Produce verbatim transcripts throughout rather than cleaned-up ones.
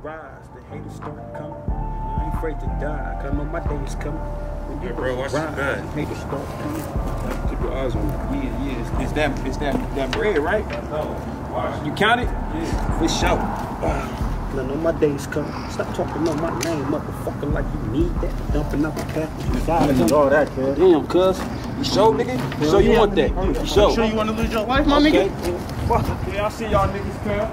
rise, the haters start coming. I ain't afraid to die, cause I know my day is coming. When you hey, bro, watch rise, your the haters start coming. Keep your eyes on it. Yeah, yeah, it's, it's that, it's that, that bread, right? Oh, You count it? yeah. For sure. Uh, I know my day's coming. Stop talking on my name, motherfucker, like you need that. Dumping up the package. You got it. All that, kid. Damn, cuz. You sure, nigga? You sure you yeah. want that? You sure? You sure you want to lose your life, my Okay. nigga? Fuck. Okay, I'll see y'all niggas, cuz.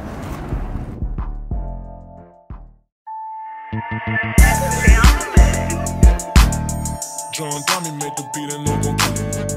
John Donnie made the beat and no gon' kill it.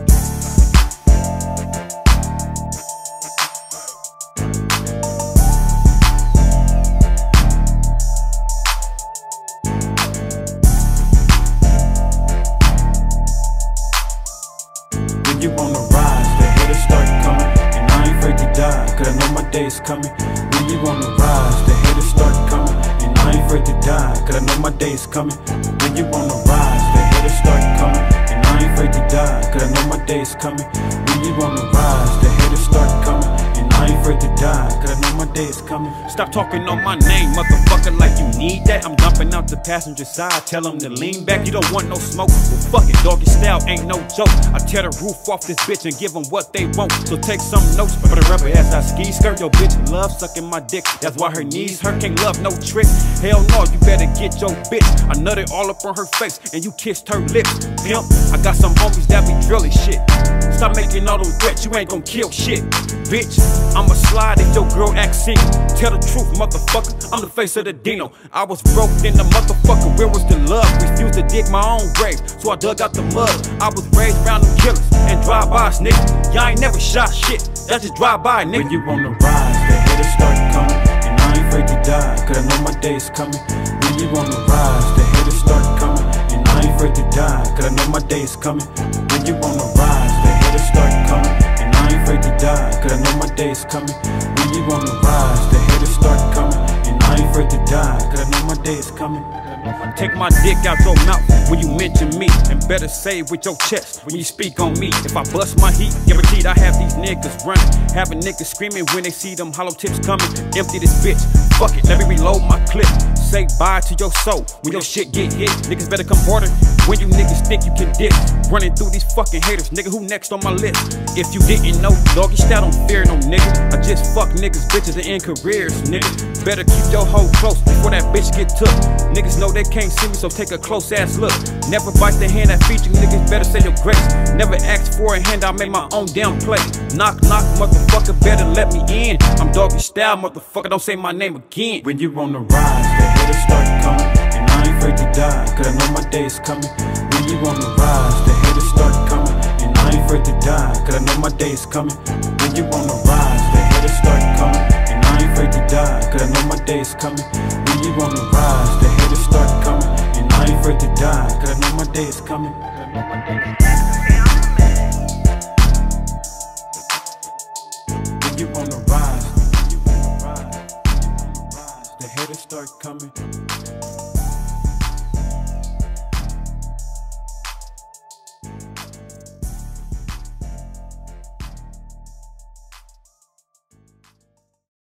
When you on the rise, the haters start coming, and I ain't afraid to die, cause I know my day's coming. When you on the rise, the haters start coming, and I ain't afraid to die, cause I know my day's coming. When you on the rise, the haters start coming, and I ain't afraid to die, cause I know my day's coming. When you on the rise, the haters start coming, and I ain't afraid to die, cause I know my day's coming. Stop talking on my name, motherfucker, like you need that. I'm jumping out the passenger side, tell them to lean back. You don't want no smoke, well fuck it, doggy style ain't no joke. I tear the roof off this bitch and give them what they want. So take some notes for the rubber as I ski skirt. Your bitch love sucking my dick, that's why her knees hurt. Can't love no trick, hell no, you better get your bitch. I nutted all up on her face and you kissed her lips. Pimp, I got some homies that be drilling shit. Stop making all them threats, you ain't gon' kill shit. Bitch, I'ma slide if your girl act single. Tell the truth, motherfucker, I'm the face of the Dino. I was broke in the motherfucker, where was the love? Refused to dig my own grave, so I dug out the mud. I was raised around them killers and drive-bys, nigga. Y'all ain't never shot shit, that's just drive-by, nigga. When you on the rise, the haters start coming, and I ain't afraid to die, cause I know my day's coming. When you on the rise, the haters start coming, and I ain't afraid to die, cause I know my day's coming. When you on the rise, the haters start coming, and I ain't afraid to die, cause I know my day's coming. When you on the rise, the haters start coming, and I ain't afraid to die, cause I know my day's coming. Take my dick out your mouth when you mention me, and better say it with your chest when you speak on me. If I bust my heat, guaranteed I have these niggas running. Having niggas screaming when they see them hollow tips coming. Empty this bitch, fuck it, let me reload my clip. Say bye to your soul when your shit get hit. Niggas better come harder when you niggas think you can dip. Running through these fucking haters, nigga, who next on my list? If you didn't know, doggy style don't fear no nigga. I just fuck niggas, bitches, and end careers, nigga. Better keep your hoe close before that bitch get took. Niggas know they can't see me, so take a close ass look. Never bite the hand that feed you, niggas better say your grace. Never ask for a hand, I make my own damn play. Knock, knock, motherfucker, better let me in. I'm doggy style, motherfucker, don't say my name again. When you on the rise, the haters start coming, and I ain't afraid to die, cause I know my day's coming. When you on the rise, the haters start coming, and I ain't afraid to die, cause I know my day's coming. When you on the rise, the haters start coming, and I ain't afraid to die, cause I know my day's coming. When you on the rise, the haters start coming, and I ain't afraid to die, cause I know my day's coming. When you on the rise, when you on the rise, the haters start coming.